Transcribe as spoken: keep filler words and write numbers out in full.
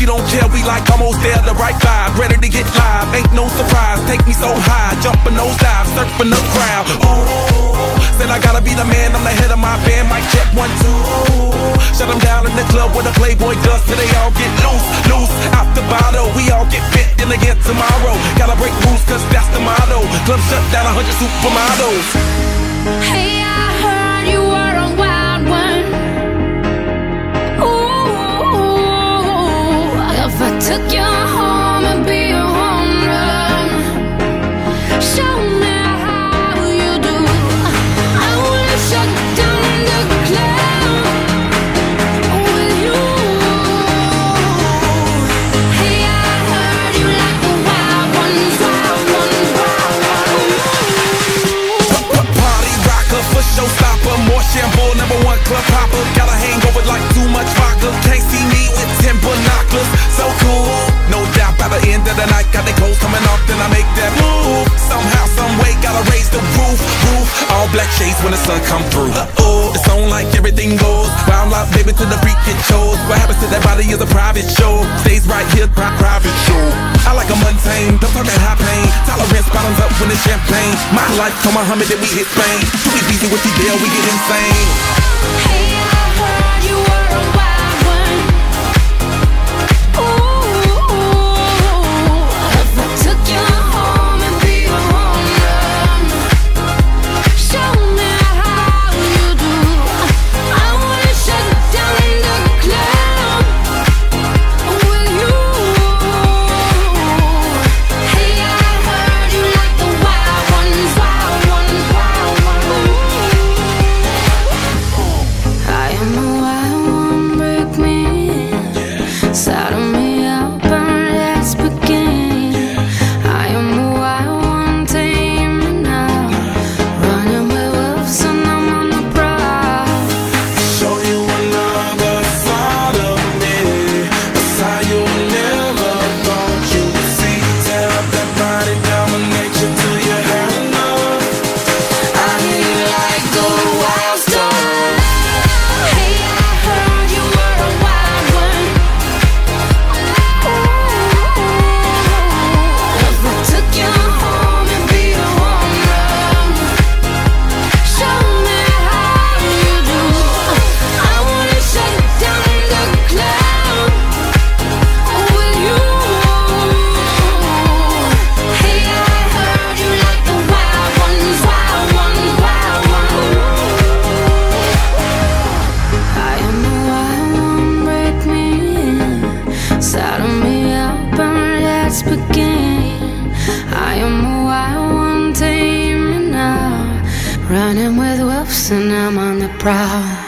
don't care, we like almost there, the right vibe. Ready to get live, ain't no surprise. Take me so high, jumping those dives, surfing the crowd. Ooh, said I gotta be the man, I'm the head of my band. Mic check one, two. Shut them down in the club where the Playboy does, till they all get loose, loose. Out the bottle, we all get fit in again tomorrow. Gotta break rules, cause that's the motto. Club shut down, a hundred supermodels. Hey, I heard you were a wild one. Ooh, if I took you home and be a home run, show me how you do. I wanna shut down the club with you. Hey, I heard you like the wild ones, wild ones, wild ones. Party rocker, for showstopper, more shampoo, number one club popper. Got a hangover like too much vodka. Can't see me with ten binoculars. So cool, no doubt by the end of the night, got the clothes coming off, then I make that move. Somehow, some way, gotta raise the roof, roof. All black shades when the sun come through. Uh-oh, it's on like everything goes. Wild out, baby, to the freak it shows. What happens to that body is a private show. Stays right here, pri private show. I like a mundane, don't talk that high pain. Tolerance bottoms up when it's champagne. My life, told Muhammad that we hit Spain. Too easy with the deal, we get insane. Hey, I heard you were a wild one. Ooh, if I took you home and be a home run, show me how you do. I wanna shut down the club with you. Hey, I heard you like the wild ones, wild ones, wild ones. I am a wild one, break me in, saddle me up and let's begin. I am a wild one, tame me now, running with wolves and I'm on the prowl. Show you another side of me, a side you never thought you'd see. Tear up that body, dominate you till you had enough. I hear you like the wild stuff. Hey, I heard you were a wild one. Ooh, if I took you home and be a home run, show me how you do. I wanna shut down the club with you. Hey, I heard you like the wild ones, wild ones, wild ones. I am a wild one, break me in, saddle me up and let's begin. I am a wild one, tame me now, running with wolves and I'm on the prowl.